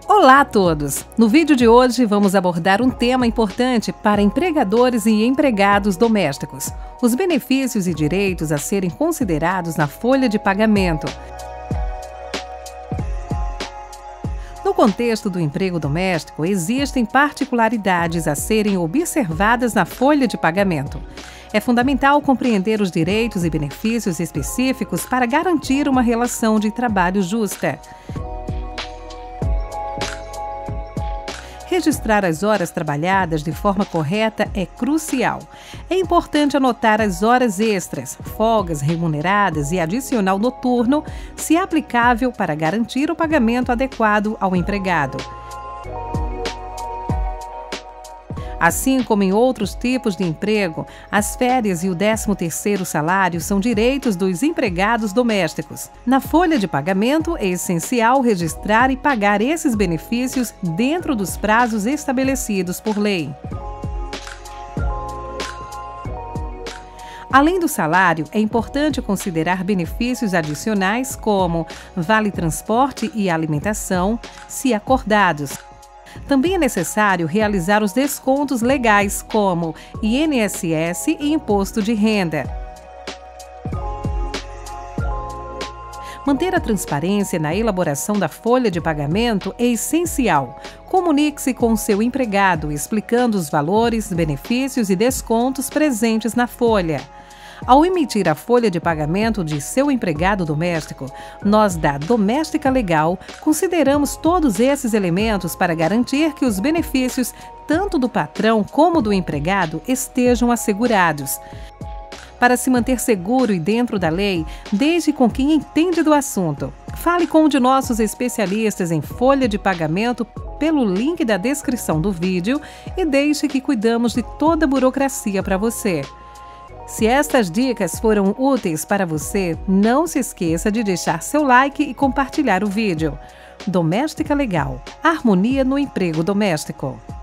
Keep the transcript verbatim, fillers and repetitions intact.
Olá a todos! No vídeo de hoje vamos abordar um tema importante para empregadores e empregados domésticos: os benefícios e direitos a serem considerados na folha de pagamento. No contexto do emprego doméstico, existem particularidades a serem observadas na folha de pagamento. É fundamental compreender os direitos e benefícios específicos para garantir uma relação de trabalho justa. Registrar as horas trabalhadas de forma correta é crucial. É importante anotar as horas extras, folgas remuneradas e adicional noturno, se aplicável, para garantir o pagamento adequado ao empregado. Assim como em outros tipos de emprego, as férias e o décimo terceiro salário são direitos dos empregados domésticos. Na folha de pagamento, é essencial registrar e pagar esses benefícios dentro dos prazos estabelecidos por lei. Além do salário, é importante considerar benefícios adicionais como vale-transporte e alimentação, se acordados. Também é necessário realizar os descontos legais, como I N S S e Imposto de Renda. Manter a transparência na elaboração da folha de pagamento é essencial. Comunique-se com o seu empregado, explicando os valores, benefícios e descontos presentes na folha. Ao emitir a folha de pagamento de seu empregado doméstico, nós da Doméstica Legal consideramos todos esses elementos para garantir que os benefícios, tanto do patrão como do empregado, estejam assegurados. Para se manter seguro e dentro da lei, deixe com quem entende do assunto. Fale com um de nossos especialistas em folha de pagamento pelo link da descrição do vídeo e deixe que cuidamos de toda a burocracia para você. Se estas dicas foram úteis para você, não se esqueça de deixar seu like e compartilhar o vídeo. Doméstica Legal. Harmonia no emprego doméstico.